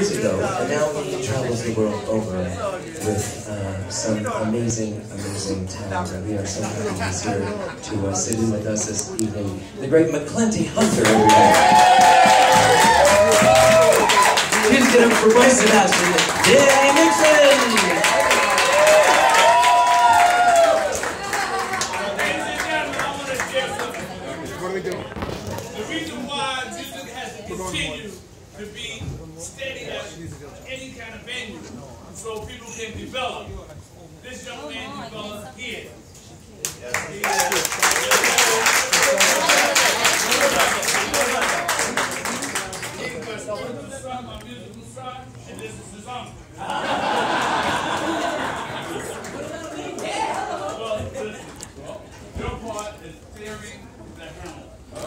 years ago, and now he travels the world over with some amazing talent, and we are so happy he's here to sit in with us this evening. The great McClenty Hunter, everybody. Please get up for Bryce Sebastian. Danny Nixon! The reason why music has to continue to be steady at any kind of venue, so people can develop. This young man developed here. My musical son, and this is his uncle. Your part is clearing the helm.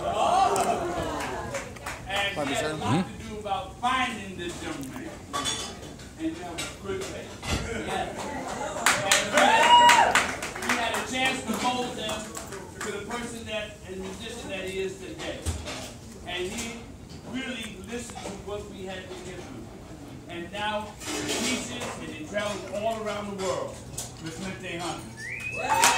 And he had a lot to do about finding this young man. And you have a good face. And we had a chance to mold him to the person and musician that he is today. And he really listened to what we had to give him. And now he teaches and he travels all around the world with McClenty Hunter.